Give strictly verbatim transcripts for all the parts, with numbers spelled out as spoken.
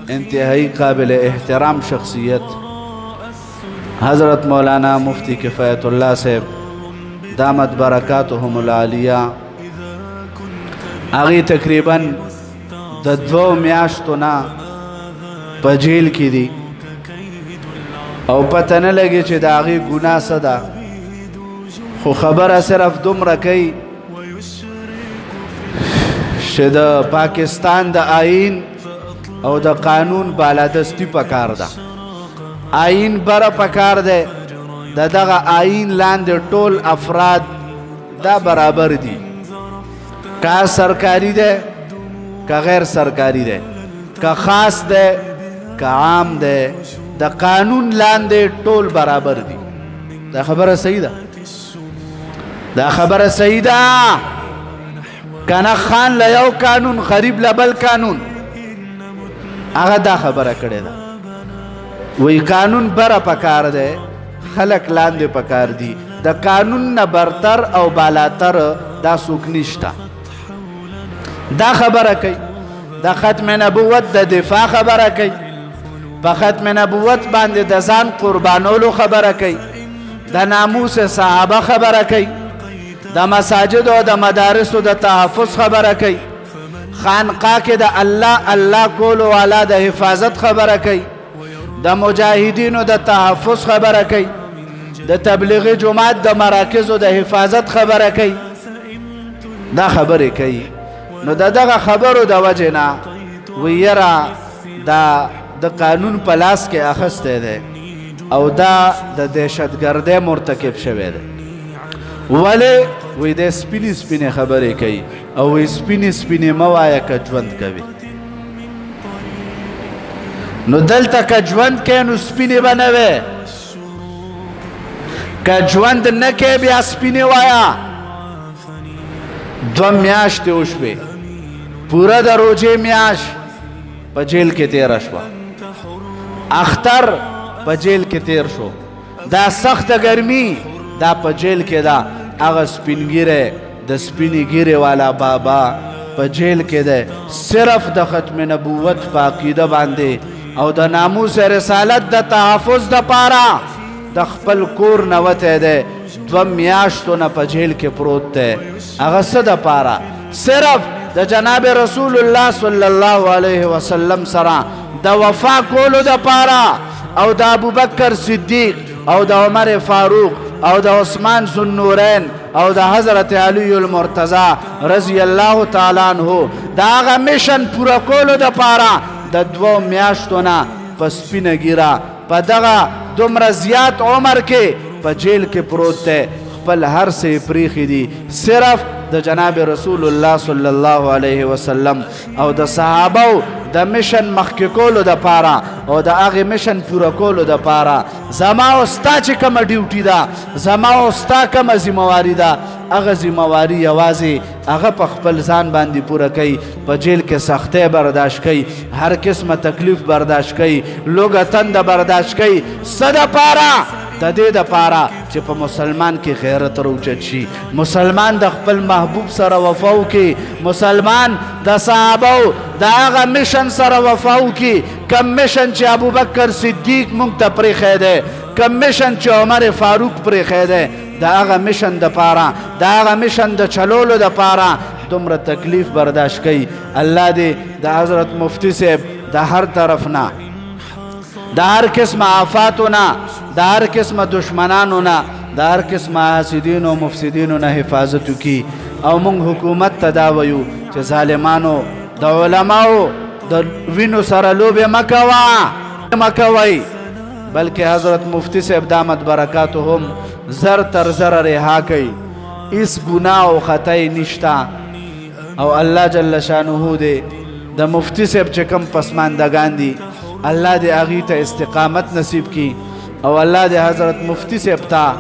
انتہائی قابل احترام شخصیت حضرت مولانا مفتی کفایت اللہ صاحب دامت برکاتهم العالیہ آغی تقریباً د دو میاشتو نا په جیل کی دی او پتہ نه لگی چې د آغی گناہ صدا خو خبره صرف دومره کوي چې د پاکستان د آئین او د قانون بالادستی پکار ده آئین بره پکار ده د دغه آئین لاندې ټول افراد دا برابر دي که سرکاری ده که غیر سرکاری ده که خاص ده که عام ده د قانون لاندې ټول برابر دي دا خبره صحیح ده دا خبره صحیح ده کنه خان له یو قانون غریب له بل قانون هغه دا خبره کړې ده وی قانون بره پکار دی خلق لاندې پکار دي د قانون نه برتر او بالاتر دا څوک نشته دا خبره کوي د ختم نبوت د دفاع خبره کوي په ختم نبوت باندې د ځان قربانولو خبره کوي د ناموس صحابه خبره کوي د مساجد او د مدارسو د تحفظ خبره کوي خانقاه کې د الله الله کولو والا د حفاظت خبره کوي د مجاهدینو د تحفظ خبره کوي د تبلیغی جماعت د مراکزو د حفاظت خبره کوي دا خبره کوي نو د دغه خبرو د وجه نه ویرا دا د قانون په لاس کې اخسته ده او دا د دهشتګردۍ مرتکب شوی ده ولې وی د سپینې سپینې خبرې کوي او وی سپینې سپینې مه وایه که ژوند کوي نو دلته که ژوند کوي نو سپینې به نه وی که ژوند نه کوي بیا سپینې وایه دوه میاشتې وشوې پوره د روژې میاشت په جیل کې تېره شوه اختر په جیل کې تیر شو دا سخته ګرمي دا په جیل کې ده هغه سپینګیری د سپینې ګیرې والا بابا په جیل کې ده صرف د ختم نبوت په عقیده باندې او د ناموس رسالت د تحفظ دپاره د خپل کور نه وتی دی دوه میاشتو نه په جیل کې پروت دی هغه څه دپاره صرف د جناب رسول الله صلی الله علیه وسلم سره د وفا کولو دپاره او د ابوبکر صدیق او د عمر فاروق او د عثمان ذوالنورین او د حضرت علی المرتضی رضی الله تعالی عنہ د هغه میشن پوره کولو دپاره د دوو میاشتو نه په سپینه ګیره په دغه دومره زیات عمر کې په جیل کې پروت دی خپل هر څه یې پریښي دي صرف د جناب رسول الله صلی الله علیه وسلم او د صحابو د میشن مخکې کولو دپاره او د هغې میشن پوره کولو دپاره زما او ستا چې کومه ډیوټي ده زما او ستا کومه ذمهواري ده هغه ذمهواري یوازې هغه په خپل ځان باندې پوره کوي په جیل کې سختۍ برداشت کوي هر قسمه تکلیف برداشت کوي لوږه تنده برداشت کوي څه دپاره د دې دپاره چې په مسلمان کې غیرت راوچت شي مسلمان د خپل محبوب سره وفا وکړي مسلمان د صحابو د هغه میشن سره وفا وکړي کم میشن چې ابوبکر صدیق موږ ته پرېښی دی کم میشن چې عمر فاروق پرېښی دی د هغه میشن دپاره د هغه میشن د چلولو دپاره دومره تکلیف برداشت کوي الله دې د حضرت مفتی صاحب د هر طرف نه د هر قسمه آفاتو نه د هر قسمه دشمنانو نه د هر قسمه حاسدینو او مفسدینو نه حفاظت وکړي او موږ حکومت ته دا وایو چې ظالمانو د علماو د وینو سره لوبې مه کوه مه کوئ بلکې حضرت مفتی صاحب دامت برکاتهم زر تر زر رها کوي هیڅ ګناه او خطای نشته او الله جل شانه دې د مفتی صاحب چې کوم پسماندگان دي الله دې هغې ته استقامت نصیب کی او الله دې حضرت مفتی صاحب ته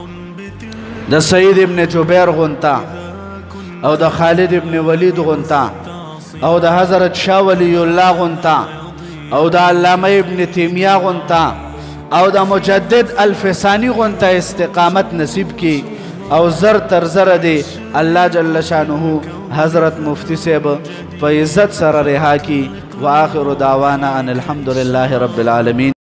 د سعید ابن جبیر غونته او د خالد ابن ولید غونته او د حضرت شاه ولی الله غونته او د علامه ابن تیمیه غونته او د مجدد الفسانی غونته استقامت نصیب کی او زر تر زر دی الله جل شانه حضرت مفتی صاحب په عزت سره رها کی واخر دعوانا ان الحمد لله رب العالمين.